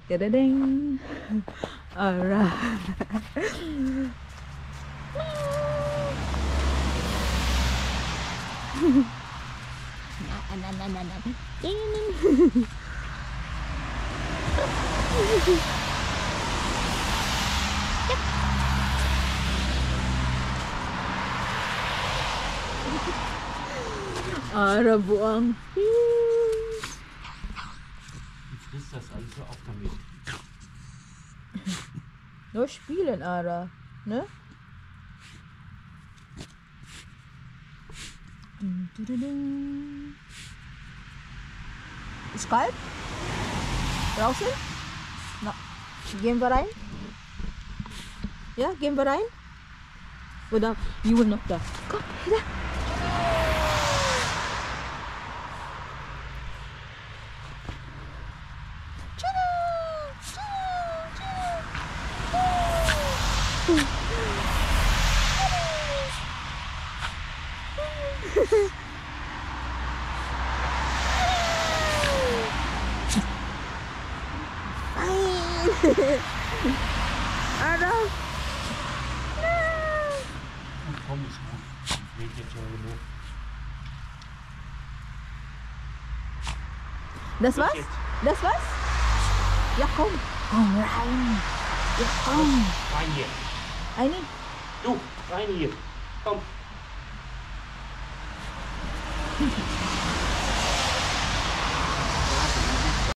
Ding. Ara. Ara buang. Die frisst das alles so auf damit. Nur spielen, Ara. Ne? Ist kalt? Draußen? Na, gehen wir rein? Ja, gehen wir rein? Oder you will noch da? Komm, da. Ada. Komm, ist gut. Geht jetzt schon genug. Das was? Das was? Ja, komm. Komm rein. Ja, komm. Rein hier. Eine? Du, rein hier. Komm.